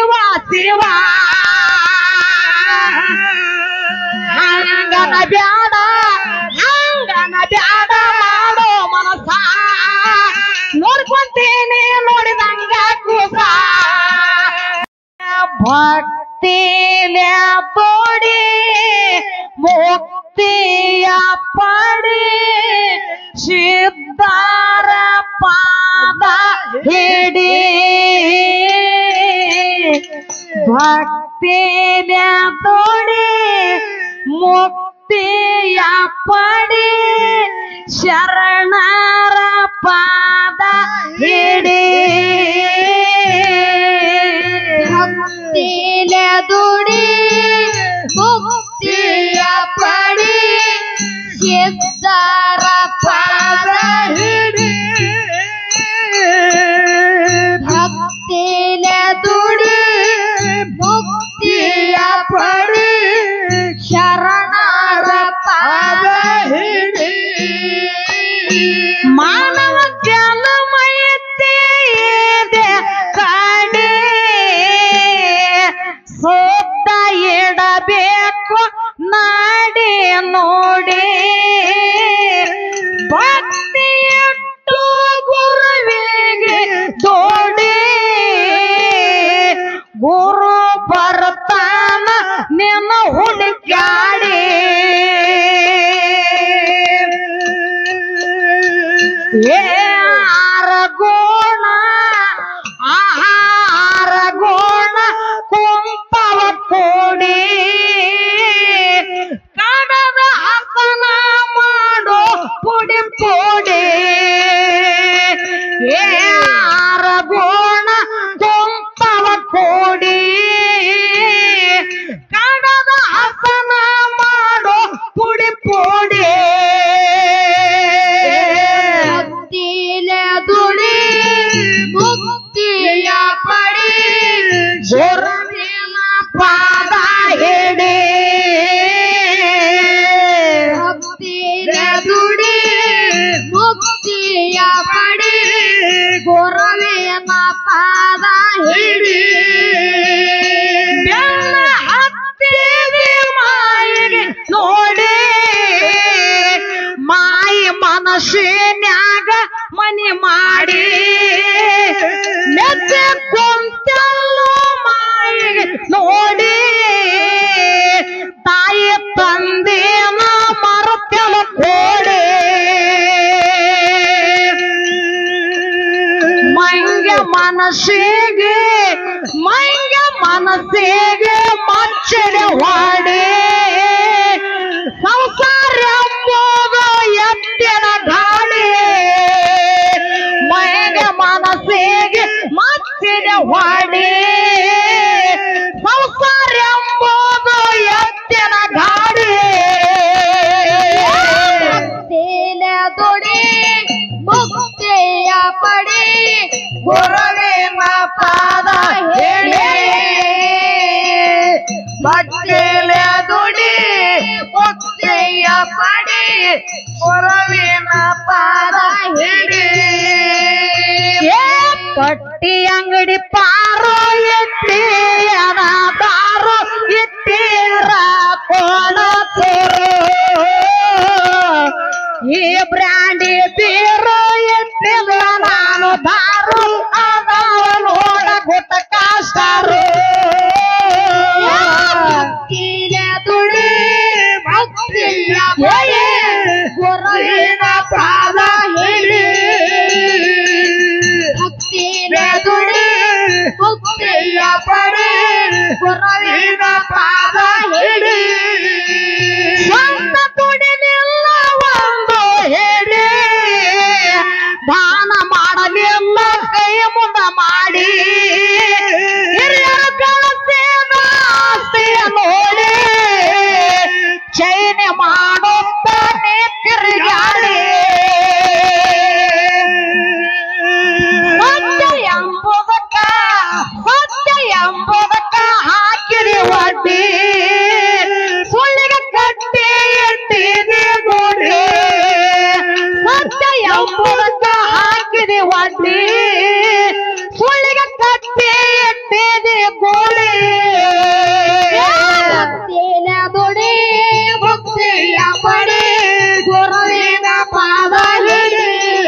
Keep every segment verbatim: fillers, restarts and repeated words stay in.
ಶಿವ ಶಿವ ಹಂಗನ ಬ್ಯಾಡ ಹಂಗನ ಬ್ಯಾಡ ಮಾಡೋ ಮನಸ ನೋಡ್ಕೊಂತೀನಿ ನೋಡಿದಂಗ ಕೂಸ ಭಕ್ತಿಲ ತೋಡಿ ಮುಕ್ತಿಯ ಪಡಿ ಸಿದ್ಧಾರ ಪಾದ ಹಿಡಿ ಭಕ್ತಿಯ ತೋಡಿ ಮುಕ್ತಿಯ ಪಡಿ ಶರಣರ ಪಾದ ಹಿಡಿ ಭಕ್ತಿಯ ದುಡಿ ಮುಕ್ತಿಯ ಪಡಿ ಸಿದ್ಧಾರ ಪಾದ ಹಿಡಿ ಭಕ್ತಿಯ ದುಡಿ ಮುಕ್ತಿಯ ಪಡಿ ಶರಣರ ಪಾದ ಹಿಡಿ ಮಾನವ ಜನ್ಮೈತೆ ಕಡೆ ಸೋತ ಇಡಬೇಕು ನಾಡಿ ನೋಡಿ ಭಕ್ತಿಯಟ್ಟು ಗುರುವಿಗೆ ದೋಡಿ ಗುರು ಬರ್ತಾನ ನಿನ್ನ ಹುಡುಕಾಡಿ ಆರ ಗುಣ ಆಹಾರ ಗುಣ ಕುಂಪವ ಕೂಡಿ ಕಡದ ಹಸನ ಮಾಡೋ ಪುಡಿ ಪುಡಿ ಆರ ಗುಣ ಕುಂಪವ ಕೂಡಿ ಕಡದ ಹಸನ ಮಾಡೋ ಪುಡಿ ಪುಡಿ ದುಡಿ ಮುಕ್ತಿಯ ಪಡಿ ಗುರುವಿನ ಪಾದ ಹಿಡಿ ಭಕ್ತಿಯ ದುಡಿ ಮುಕ್ತಿಯ ಪಡಿ ಗುರುವಿನ ಪಾದ ಹಿಡಿ ಬೆನ್ನ ಹತ್ತಿದೆ ಮಾಯಿಗೆ ನೋಡಿ ಮಾಯಿ ಮನಸ್ಸಿನ್ಯಾಗ ಮನಿ ಮಾಡಿ ನೆಚ್ಚ ಕುಂತಲ್ಲೋ ಮಾಯಿಗೆ ನೋಡಿ ತಾಯಿ ತಂದೆನ ಮರತೆಲ ಕೋಡಿ ಮಂಗ ಮನಸ್ಸಿಗೆ ಮಂಗ ಮನಸ್ಸಿಗೆ ಮಚ್ಚಡೆ ಹೊಡೆ ಸಂಸಾರ ಎಂಬುದು ಎತ್ತಿನ ಗಾಡಿ ಮಂಗ ಮನಸ್ಸಿಗೆ ಮಚ್ಚಡೆ ಹೊಡೆ ಸಂಸಾರ ಎಂಬುದು ಎತ್ತಿನ ಗಾಡಿ ಭಕ್ತಿಲ ದುಡಿ ಮುಕ್ತಿಯ ಪಡಿ ಗುರುವಿನ ಪಾದ ಹಿಡಿ ಭಕ್ತಿಲ ದುಡಿ ಮುಕ್ತಿಯ ಪಡಿ ಗುರುವಿನ ಪಾದ ಹಿಡಿ ಪಟ್ಟಿ ಅಂಗಡಿ ಪಾರೋ ಎತ್ತಿ ಅನಾದಾರು ಇತ್ತೀರ ಕೋಣತೂರು ಈ ಬ್ರ್ಯಾಂಡಿ ಬೀರು ಎತ್ತಿದ ನಾನು ದಾರು ಅದಾವ ನೋಡ ಗುಟಕ ಸ್ಟಾರು ಭಕ್ತಿಯ ದುಡಿ ಭಕ್ತಿಯ ಪಡಿ ಗುರುವಿನ ಪಾದ ಹಿಡಿ ಭಕ್ತಿಯ ದುಡಿ ಮುಕ್ತಿಯ ಪಡಿ ಗುರುವಿನ ಪಾದ ಹಿಡಿ ಸ್ವಂತ ತುಡಿಲಿಲ್ಲ ಒಂದು ಹೇಳಿ ದಾನ ಮಾಡಲಿಲ್ಲ ಕೈ ಮುಂದ ಮಾಡಿ ಹಿರಿಯರ ಕಳಸಿದ ಆಸ್ತಿಯ ನೋಡಿ ಚೈನೆ ಮಾಡುತ್ತಾನೆ ತಿರುಗಾಡಿ ಸತ್ಯ ಎಂಬುದಕ್ಕ ಸತ್ಯ ಎಂಬುದಕ್ಕ ಹಾಕಿರಿ ಒಡ್ಡಿ ಸುಳ್ಳಿಗೆ ಕೂಡಿ ಭಕ್ತಿನ ದುಡಿ ಮುಕ್ತಿಯ ಪಡಿ ಗುರುವಿನ ಪಾದ ಹಿಡಿ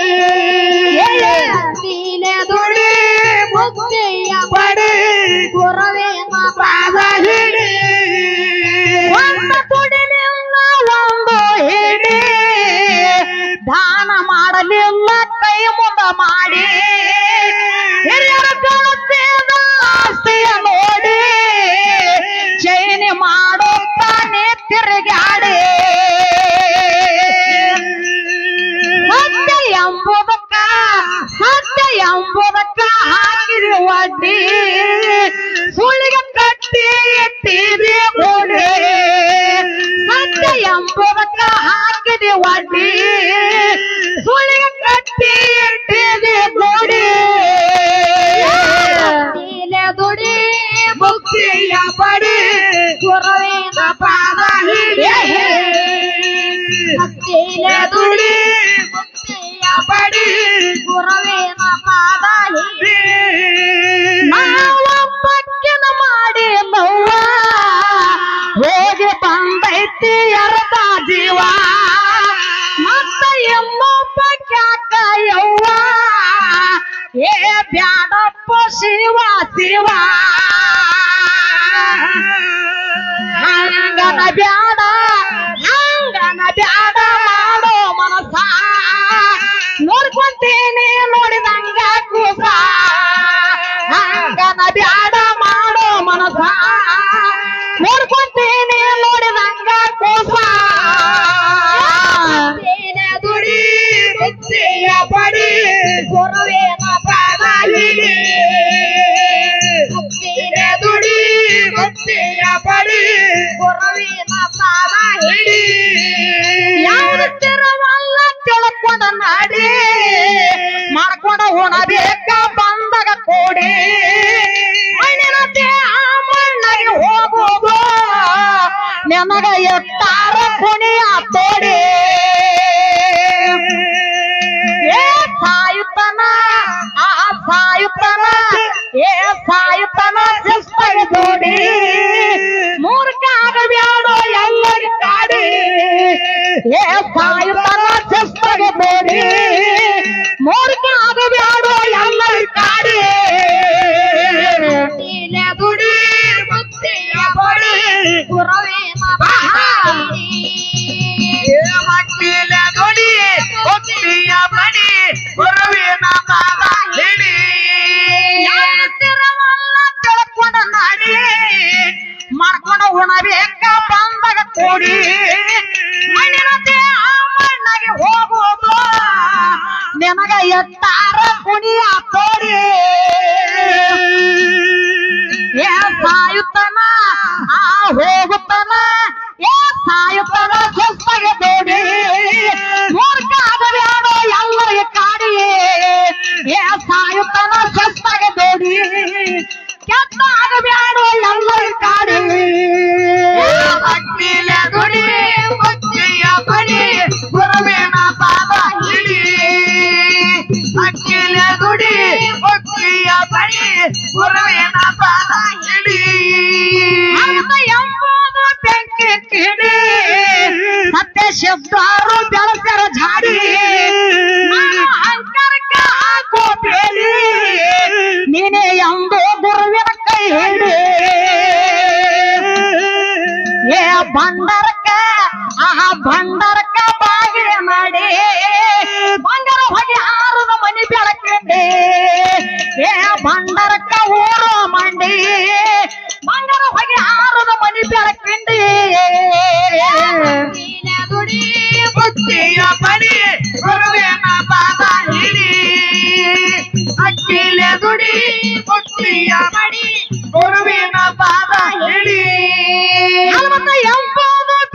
ಭಕ್ತಿನ ದುಡಿ ಮುಕ್ತಿಯ ಪಡಿ ಗುರುವಿನ ಪಾದ ಹಿಡಿ ಒಂದು ತುಡಿಲಿಲ್ಲ ಒಂದು ಹಿಡಿ ದಾನ ಮಾಡಲಿಲ್ಲ ಕೈ ಮುಂದ ಮಾಡಿ ಹಿರಿಯರ ಕಳಿಸಿದ ಆಸ್ತಿಯ ನೋಡಿ ಚೈನಿ ಮಾಡುತ್ತಾನೆ ತಿರುಗಾಡಿ ಸತ್ಯ ಎಂಬುದಕ್ಕ ಸತ್ಯ ಎಂಬುದಕ್ಕ ಹಾಕಿರಿ ಒಡ್ಡಿ ಸುಳಿಗೆ ಕಟ್ಟಿ ಇಟ್ಟಿದೆ ಗೋಡೆ ಸತ್ಯ ಎಂಬುದಕ್ಕ ಹಾಕಿದೆ ಒಡ್ಡಿ ಸುಳಿಗೆ ಕಟ್ಟಿ ಇಟ್ಟಿದೆ ಗೋಡೆ ದುಡಿ ಮುಕ್ತಿಯ ಪಡಿ ಗುರುವಿನ ಪಾದ ಹಿಡಿ ಭಕ್ತಿಯ ದುಡಿ ಮುಕ್ತಿಯ ಪಡಿ ಗುರುವಿನ ಪಾದ ಹಿಡಿ ನಾವೊಬ್ಬಕ್ಕಿನ ಮಾಡಿ ನೋವ ಹೋಗಿ ಬಂದೈತಿ ಅರ್ಧ ಜೀವ ಮತ್ತ ಇನ್ನೊಬ್ಬಕ್ಯಾಕ ಯವ್ವ ಏ ಬ್ಯಾಡಪ್ಪ ಶಿವ ಶಿವ ಹಂಗನ ಬ್ಯಾಡ ಹಂಗನ ಬ್ಯಾಡ ಮಾಡೋ ಮನಸ ನೋಡ್ಕೊಂತೀನಿ ನೋಡಿದಂಗ ಕೂಸ ಹಂಗನ ಬ್ಯಾಡ ಮಾಡೋ ಮನಸ ನೋಡ್ಕೊಂತೀನಿ ನೋಡಿದಂಗ ಕೂಸ ದುಡಿ ಮುಕ್ತಿಯ ಪಡಿ ಗುರುವಿನ ಪಾದ ಹಿಡಿ ಮುಕ್ತಿಯ ದುಡಿ ಮುಕ್ತಿಯ ಪಡಿ ಗುರುವಿನ ಪಾದ ಹಿಡಿ ಯಾವ್ದು ತಿರುವಲ್ಲ ತಿಳ್ಕೊಂಡ ನಾಡಿ ಮಾಡ್ಕೊಂಡ ಉಣಬೇಕ ಬಂದಾಗ ಕೂಡಿ ಮಣ್ಣಿನ ದೇಹ ಮಣ್ಣಗೆ ಹೋಗುವುದು ನಿಮಗ ಎತ್ತಾರ ಕುಣಿಯ ತೋಡಿ ಏ ಸಾಯುತ್ತನ ಆ ಸಾಯುತ್ತನ ಏ ಸಾಯುತ್ತನ ಶಿಸ್ತಾಗಿ ತೋಡಿ ಮೂರ್ಖ ಆಗಬ್ಯಾಡೋ ಎಲ್ಲರಿ ಕಾಡಿ ಏ ಸಾಯುತ್ತನ ಶಿಸ್ತಾಗಿ ತೋಡಿ ಮೂರ್ಖ ಆಗಬ್ಯಾಡೋ ಎಲ್ಲರಿ ಕಾಡಿ ದುಡಿ ಮುಕ್ತಿಯ ಪಡಿ ಗುರುವಿನ ಪಾದ ಮಟ್ಟಿಲ ದುಡಿ ಮುಕ್ತಿಯ ಪಡಿ ಗುರುವಿನ ಪಾದ ಹಿಡಿ ತಿರುವಲ್ಲ ತಿಳ್ಕೊಂಡ ನಾಡಿ ಮಾಡ್ಕೊಂಡ ಉಣಬೇಕ ಬಂದಾಗ ಕೂಡಿ ಮಣ್ಣಿನ ದೇಹ ಮಣ್ಣಗೆ ಹೋಗುವುದು ನಿನಗ ಎತ್ತಾರ ಕುಣಿಯ ತೋಡಿ ಏ ಸಾಯುತ್ತನ ಆ ಹೋಗುತ್ತನ ಏ ಸಾಯುತ್ತನ ಶಿಸ್ತಾಗಿ ತೋಡಿ ಮೂರ್ಖ ಆಗಬ್ಯಾಡೋ ಎಲ್ಲರಿಗೆ ಕಾಡಿ ಏ ಸಾಯುತ್ತನ ಶಿಸ್ತಾಗಿ ತೋಡಿ ಕೆಟ್ಟ ಆಗಬ್ಯಾಡೋ ಎಲ್ಲರಿಗೆ ಕಾಡಿ ಭಕ್ತಿಲ ದುಡಿ ಮುಕ್ತಿಯ ಪಡಿ ಗುರುವಿನ ಪಾದ ಹಿಡಿ ಭಕ್ತಿಲ ದುಡಿ ಮುಕ್ತಿಯ ಪಡಿ ಗುರುವಿನ ಪಾದ ಹಿಡಿ ಎಂಬುದು ಬೆಂಕಿ ಕಿಡಿ ಸತ್ಯ ಶಬ್ದಾರು ಬೆಳಸರ ಝಾಡಿ ಅಹಂಕಾರಕ್ಕ ಹಾಕೋ ಬೇಲಿ ನೀನೇ ಎಂದು ಗುರುವಿನ ಕೈ ಹಿಡಿ ಏ ಬಂಡರಕ್ಕ ಆ ಬಂಡರಕ್ಕ ಬಾಗಿಲ ಮಾಡಿ ಬಂಗಾರ ಹೊಗೆ ಹಾರದ ಮನಿ ಬೆಳಕಿಂಡಿ ಏ ಬಂಡರಕ್ಕ ಊರು ಮಂಡಿ ಬಂಗಾರ ಹೊಗೆ ಹಾರದ ಮನಿ ಬೆಳಕಿಂಡಿ ದುಡಿ ಮುಕ್ತಿಯ ಪಡಿ ಗುರುವಿನ ಪಾದ ಹಿಡಿ ಅಕ್ಕಿಲ ದುಡಿ ಮುಕ್ತಿಯ ಪಡಿ ಗುರುವಿನ ಪಾದ ಹಿಡಿ ಎಂಬುದು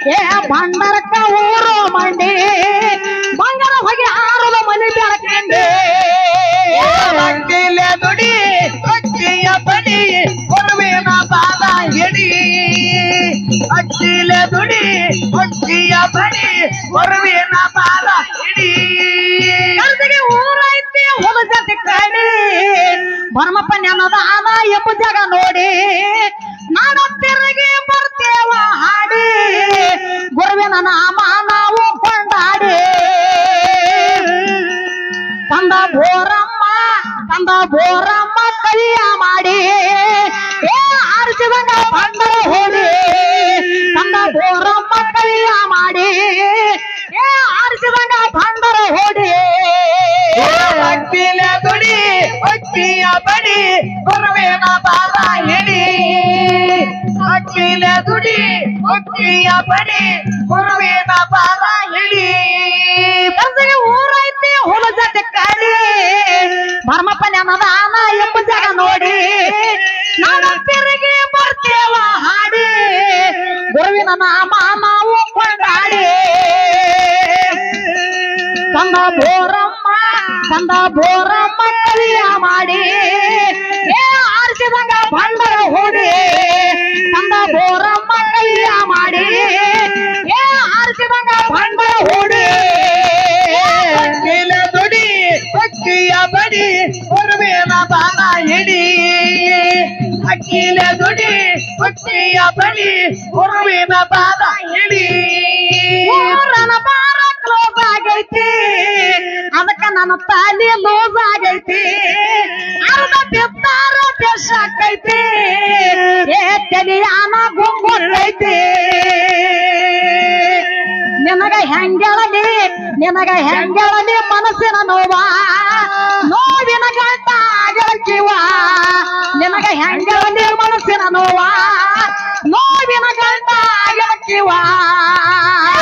ಏ ಬಂಡರಕ್ಕ ಊರು ಮಂಡಿ ಬಂಗಾರ ಹೋಗಿ ಆರದ ಮನೆ ಬೆಳಕಂಡಿ ಅಕ್ಕಿಲೆ ದುಡಿ ಅಕ್ಕಿಯ ಬಡಿ ಕೊರುವಿನ ಪಾದ ಹಿಡಿ ಅಕ್ಕಿಲೆ ದುಡಿ ಅಕ್ಕಿಯ ಬಡಿ ಕೊರುವಿನ ಪಾದ ಹಿಡಿ ಕಲ್ತಿಗೆ ಊರೈತಿ ಹೊಲ ಜೊತೆ ಕಡಿ ಭರಮಪ್ಪ ನೆನದಾನ ಎಂಬ ಜಾಗ ನೋಡಿ ನಾನು ತಿರುಗಿ ಬರ್ತೇವ ಹಾಡಿ ಗುರುವಿನ ನಾಮ ನಾವು ಕೊಂಡಾಡಿ ಕಂದ ಬೋರಮ್ಮ ಕಂದ ಬೋರಮ್ಮ ಕಲಿಯ ಮಾಡಿ ಏ ಆರಿಸಿದಂಗ ಬಂದರ ಹೋಡಿ ಕಂದ ಬೋರಮ್ಮ ಕಲಿಯ ಮಾಡಿ ಏ ಆರಿಸಿದಂಗ ಬಂದರ ಹೋಡಿ ಅಕ್ಕಿಲೆ ದುಡಿ ಅಕ್ಕಿಯ ಬಡಿ ಕೊರುವಿನ ಪಾದ ಹಿಡಿ ಅಕ್ಕಿಲೆ ದುಡಿ ಅಕ್ಕಿಯ ಬಡಿ ಕೊರುವಿನ ಪಾದ ಹಿಡಿ ಕಲ್ತಿಗೆ ಊರೈತಿ ಹೊಲ ಜೊತೆ ಕಡಿ ಭರಮಪ್ಪ ನೆನದಾನ ಎಂಬ ಜಾಗ ನೋಡಿ ನಾನು ತಿರುಗಿ ಬರ್ತೇವ ಹಾಡಿ ಗುರುವಿನ ನಾಮ ನಾವು ಕೊಂಡಾಡಿ ಕಂದ ಬೋರಮ್ಮ ಕಂದ ಬೋರಮ್ಮ ಕಲಿಯ ಮಾಡಿ ಏ ಆರಿಸಿದಂಗ ಬಂದರ ಹೋಡಿ ಕಂದ ಬೋರಮ್ಮ ಕಲಿಯ ಮಾಡಿ ಏ ಆರಿಸಿದಂಗ ಬಂದರ ಹೋಡಿ ಅಕ್ಕಿಲೆ ದುಡಿ ಅಕ್ಕಿಯ ಬಡಿ ಕೊರುವಿನ ಪಾದ ಹಿಡಿ ಅಕ್ಕಿಲೆ ದುಡಿ ಅಕ್ಕಿಯ ಬಡಿ ಕೊರುವಿನ ಪಾದ ಹಿಡಿ ಊರನ ಬಾರ ಕ್ಲೋಸ್ ಆಗೈತಿ ಅದಕ್ಕ ನನ್ನ ತಾಲಿ ಲೂಸ್ ಆಗೈತಿ ಅರ್ಧ ಬಿದ್ದಾರ ದೇಶ ಆಕೈತಿ ಏ ತಲಿಯಾನ ಗುಂಗುಳ್ಳೈತಿ ನಿನಗ ಹೆಂಗೆಳಲಿ ನಿನಗ ಹೆಂಗೆಳಲಿ ಮನಸ್ಸಿನ ನೋವ ನೋವಿನ ಗಂಟ ಗೆಳಕಿವ ನಿನಗ ಹೆಂಗೆಳಲಿ ಮನಸ್ಸಿನ ನೋವ ನೋವಿನ ಗಂಟ ಗೆಳಕಿವ